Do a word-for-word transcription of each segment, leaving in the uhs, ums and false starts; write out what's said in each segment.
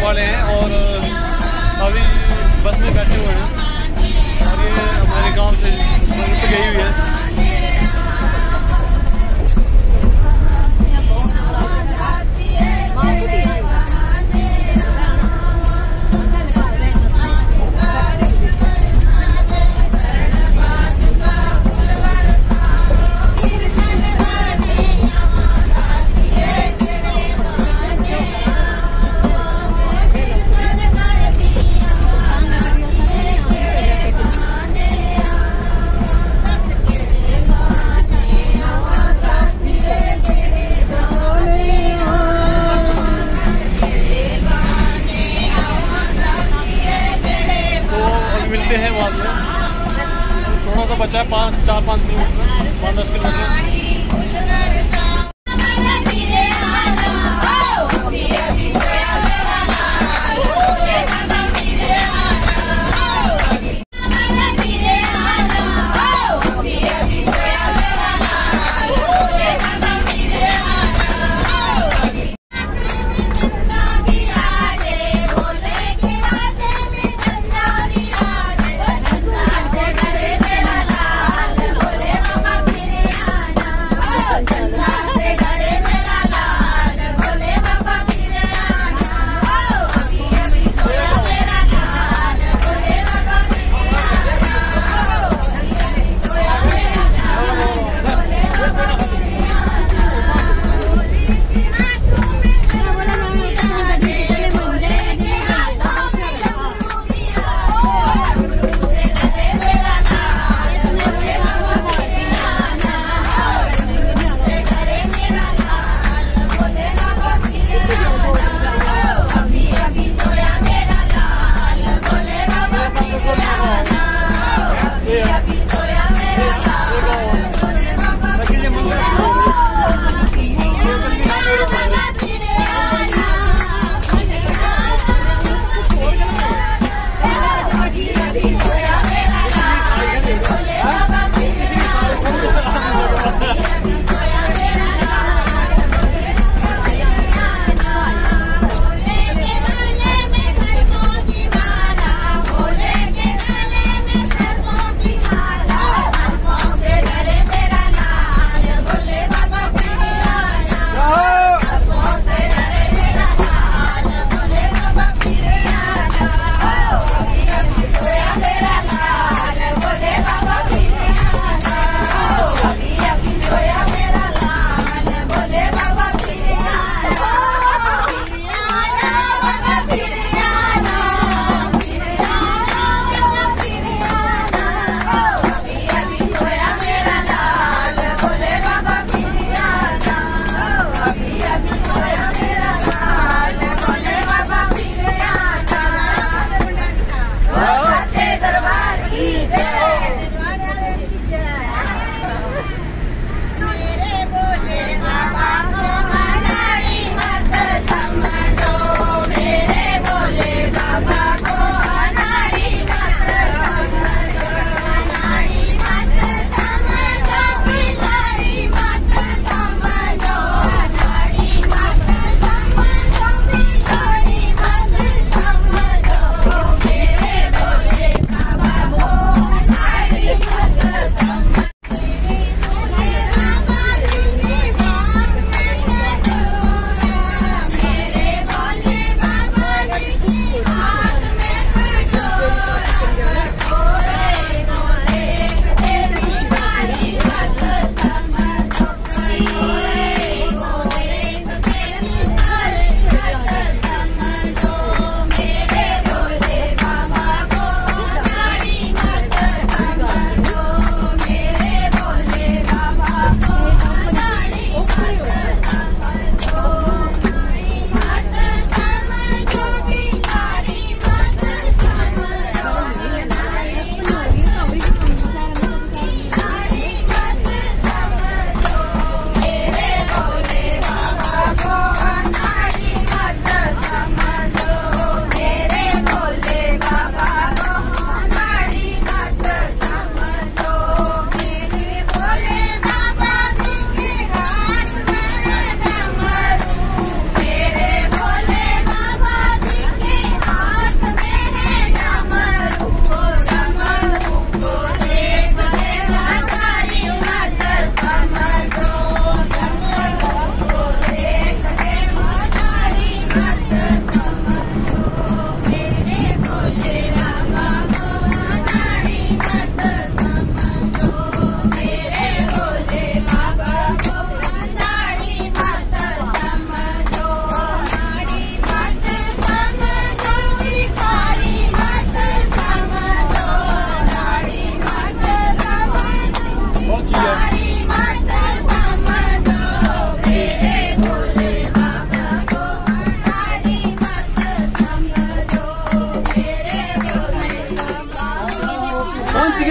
वाले हैं और अभी बस में बैठे हुए हैं और ये हमारे गांव से गई हुई है। मिलते हैं बाद में, थोड़ा सा बचा है, पाँच चार पाँच किलोमीटर पाँच दस किलोमीटर।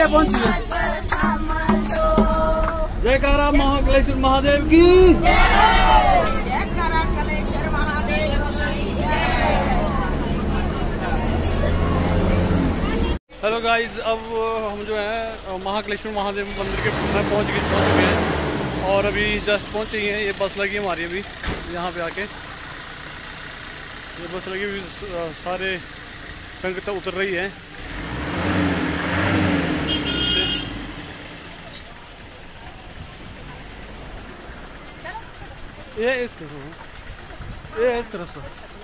पहुंची है। जयकारा महाकालेश्वर महादेव की। हेलो गाइस, अब हम जो है महाकालेश्वर महादेव मंदिर के पहुंच गए पहुंच चुके हैं और अभी जस्ट पहुंचे ही हैं। ये बस लगी हमारी अभी यहाँ पे आके, ये बस लगी हुई, सारे संगत उतर रही है। ये इस तरफ ये इस तरफ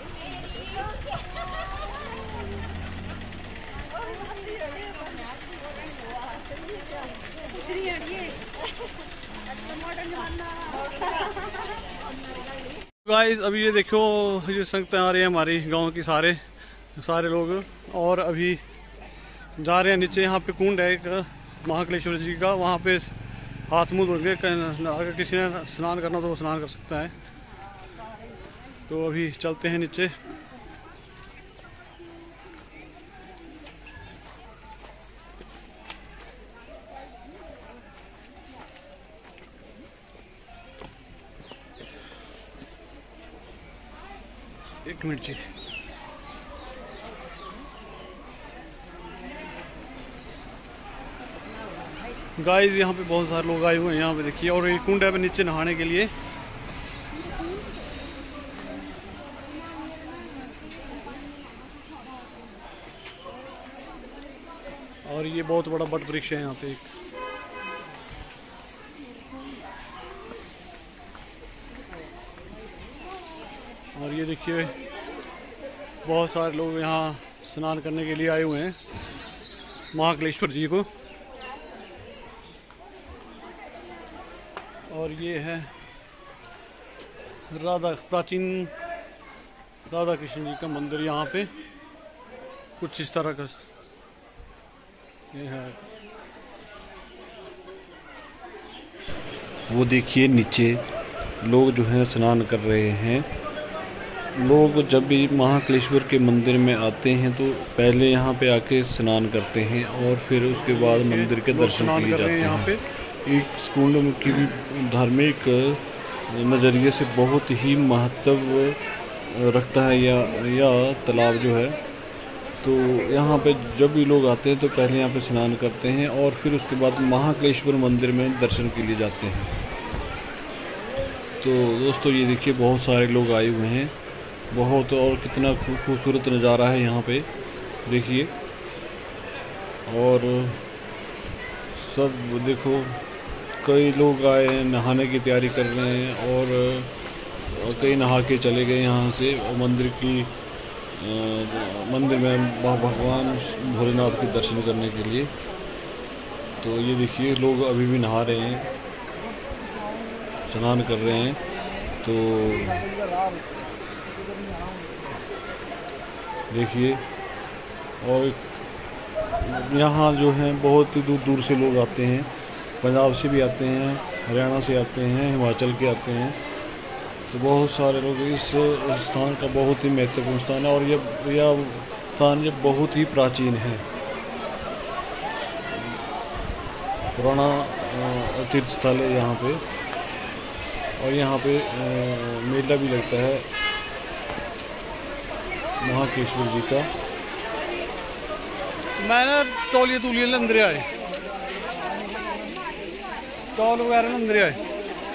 गाइस, अभी ये देखो, ये संगतें आ रही है हमारी गांव की, सारे सारे लोग, और अभी जा रहे हैं नीचे। यहाँ पे कुंड है एक महाकालेश्वर जी का, वहाँ पे हाथ मुँह धोएंगे। अगर किसी ने स्नान करना तो वो स्नान कर सकता है। तो अभी चलते हैं नीचे। एक मिनट जी। गाइस, यहाँ पे बहुत सारे लोग आए हुए हैं, यहाँ पे देखिए। और ये कुंड है नीचे नहाने के लिए। और ये बहुत बड़ा बट वृक्ष है यहाँ पे एक। और ये देखिए, बहुत सारे लोग यहाँ स्नान करने के लिए आए हुए हैं महाकालेश्वर जी को। और ये है राधा प्राचीन राधा कृष्ण जी का मंदिर। यहाँ पे कुछ इस तरह का ये है। वो देखिए नीचे लोग जो है स्नान कर रहे हैं। लोग जब भी महाकालेश्वर के मंदिर में आते हैं तो पहले यहाँ पे आके स्नान करते हैं और फिर उसके बाद मंदिर के दर्शन के लिए जाते हैं। यहाँ पे एक कुंड की भी धार्मिक नज़रिए से बहुत ही महत्व रखता है या या तालाब जो है। तो यहाँ पे जब भी लोग आते हैं तो पहले यहाँ पे स्नान करते हैं और फिर उसके बाद महाकालेश्वर मंदिर में दर्शन के लिए जाते हैं। तो दोस्तों, ये देखिए, बहुत सारे लोग आए हुए हैं, बहुत, और कितना खूबसूरत नज़ारा है यहाँ पे, देखिए। और सब देखो, कई लोग आए हैं, नहाने की तैयारी कर रहे हैं, और कई नहा के चले गए यहाँ से मंदिर की मंदिर में भगवान भोलेनाथ के दर्शन करने के लिए। तो ये देखिए, लोग अभी भी नहा रहे हैं, स्नान कर रहे हैं। तो देखिए, और यहाँ जो है बहुत दूर दूर से लोग आते हैं, पंजाब से भी आते हैं, हरियाणा से आते हैं, हिमाचल के आते हैं। तो बहुत सारे लोग इस स्थान का बहुत ही महत्वपूर्ण स्थान है, और ये यह स्थान ये बहुत ही प्राचीन है, पुराना तीर्थ स्थल है यहाँ पे। और यहाँ पे मेला भी लगता है महाकालेश्वर जी का। मैंने तौलिए तूलिए अंदर आए, तौल वगैरह अंदर आए।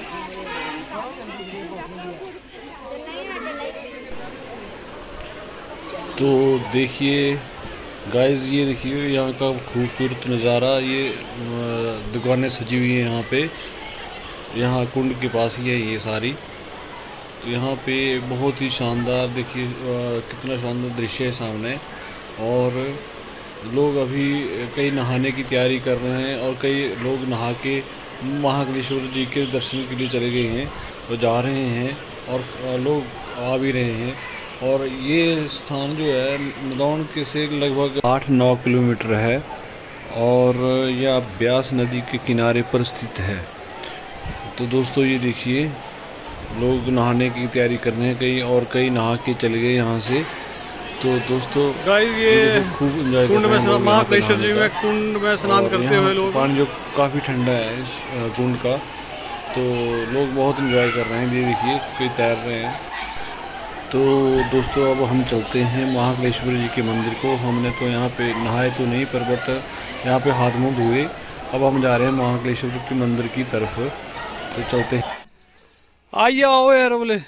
तो देखिए गाइस, ये देखिए यहाँ का खूबसूरत नज़ारा। ये दुकानें सजी हुई हैं यहाँ पे, यहाँ कुंड के पास ही है ये सारी। तो यहाँ पे बहुत ही शानदार, देखिए कितना शानदार दृश्य है सामने। और लोग अभी कई नहाने की तैयारी कर रहे हैं और कई लोग नहा के महाकालेश्वर जी के दर्शन के लिए चले गए हैं, वो जा रहे हैं और लोग आ भी रहे हैं। और ये स्थान जो है नदौन के से लगभग आठ नौ किलोमीटर है और यह ब्यास नदी के किनारे पर स्थित है। तो दोस्तों, ये देखिए, लोग नहाने की तैयारी कर रहे हैं कई, और कई नहा के चले गए यहाँ से। तो दोस्तों गाइस ये खूब एंजॉय कुंड में स्नान, महाकालेश्वर जी में कुंड में स्नान करते हुए लोग, पानी जो काफ़ी ठंडा है इस कुंड का, तो लोग बहुत एंजॉय कर रहे हैं। ये देखिए कोई तैर रहे हैं। तो दोस्तों अब हम चलते हैं महाकालेश्वर जी के मंदिर को। हमने तो यहाँ पे नहाए तो नहीं, पर बट यहाँ पे हाथ मुँह धोए। अब हम जा रहे हैं महाकालेश्वर के मंदिर की तरफ, तो चलते हैं। आइए आओ यार बोले।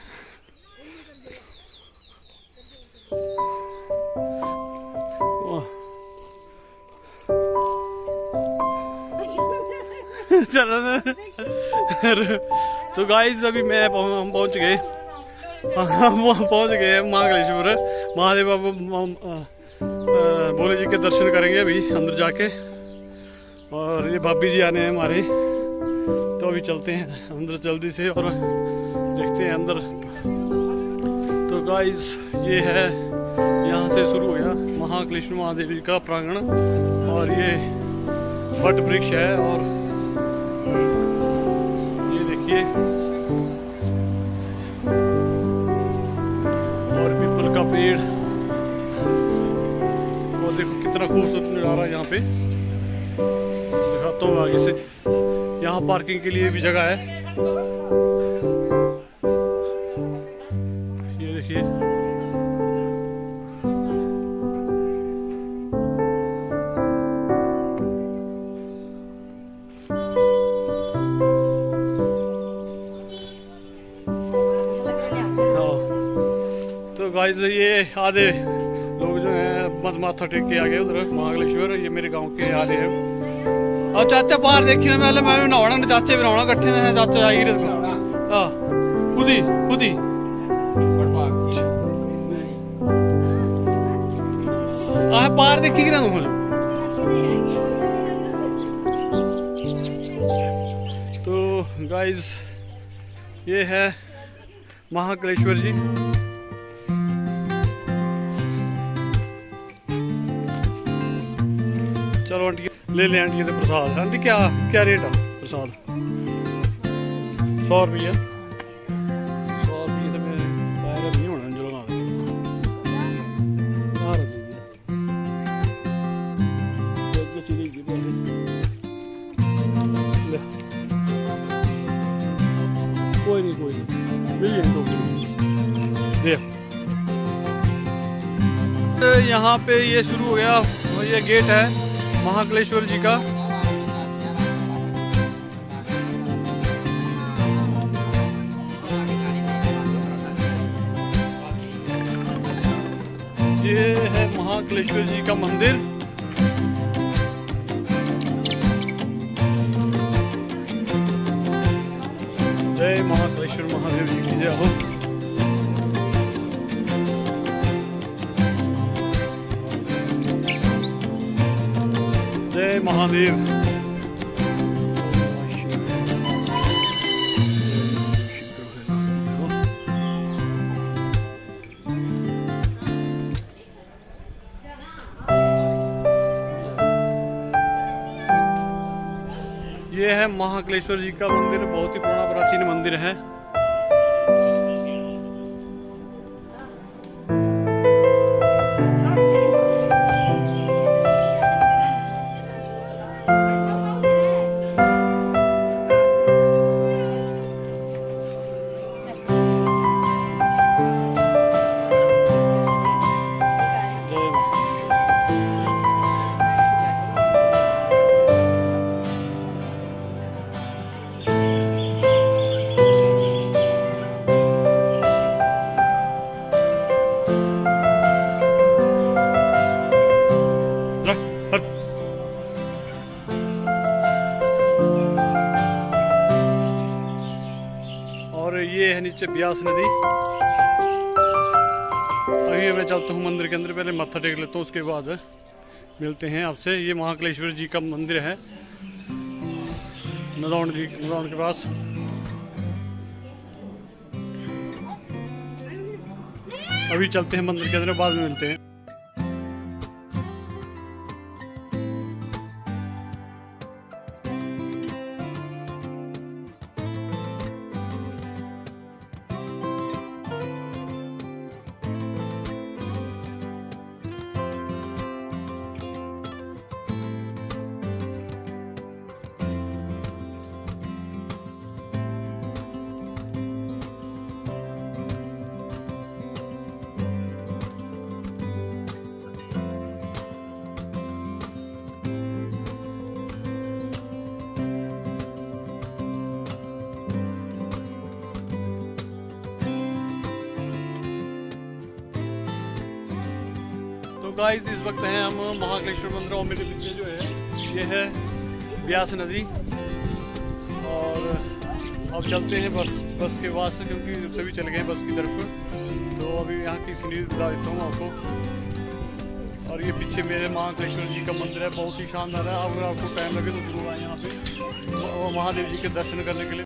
तो गाइस अभी मैं हम पहुंच गए, हम पहुंच गए महाकालेश्वर। महादेव बाबा भोले जी के दर्शन करेंगे अभी अंदर जाके। और ये भाभी जी आने हैं हमारे, तो अभी चलते हैं अंदर जल्दी से और देखते हैं अंदर। तो गाइस ये है, यहाँ से शुरू हो गया महाकालेश्वर महादेव जी का प्रांगण। और ये वट वृक्ष है और ये देखिए और पीपल का पेड़। और देखो कितना खूबसूरत नज़ारा है यहाँ पे, दिखाता हूँ आगे से। यहाँ पार्किंग के लिए भी जगह है, ये देखिए। तो गाइस ये आधे लोग जो है मत माथा टेक के आ गए उधर महाकालेश्वर। ये मेरे गांव के आधे हैं। और चाचा बाहर देखी ना, मैं मैं नहाना ना, चाचे भी नहाना कट्ठे ने, चाचा आई रहे हां खुद ही खुद ही आ पार देखी कि ना तुम। तो गाइस ये है महाकालेश्वर जी। चलो आंटी ले ले आंटी के प्रसाद। आंटी क्या क्या रेट है प्रसाद? सौ रुपये सौ रुपये तो मेरे पैर नहीं होना जो लगा कोई नहीं कोई नहीं मिल जाएंगे दे। यहाँ पे ये शुरू हो गया, ये गेट है महाकालेश्वर जी का। ये है महाकालेश्वर जी का मंदिर। जय महाकालेश्वर महादेव जी की जय हो। जय महादेव। ये है महाकालेश्वर जी का मंदिर, बहुत ही पुराना प्राचीन मंदिर है। और ये है नीचे ब्यास नदी। अभी मैं चलता हूँ मंदिर के अंदर, पहले मत्था टेक लेता हूँ, उसके बाद मिलते हैं आपसे। ये महाकालेश्वर जी का मंदिर है नदौन जी नदौन के पास। अभी चलते हैं मंदिर के अंदर, बाद में मिलते हैं। तो गाइस इस वक्त हैं हम महाकालेश्वर मंदिर और मेरे पीछे जो है ये है ब्यास नदी। और अब चलते हैं बस बस के पास से, क्योंकि सभी चले गए बस की तरफ। तो अभी यहाँ की सीरीज दिखा देता हूँ आपको। और ये पीछे मेरे महाकालेश्वर जी का मंदिर है, बहुत ही शानदार है। अगर आपको टाइम लगे तो जरूर आए यहाँ पे महादेव जी के दर्शन करने के लिए।